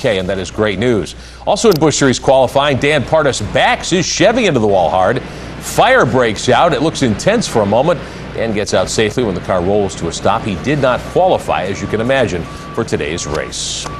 TBK, and that is great news. Also in Busch Series qualifying, Pardus backs his Chevy into the wall hard. Fire breaks out. It looks intense for a moment. Dan gets out safely when the car rolls to a stop. He did not qualify, as you can imagine, for today's race.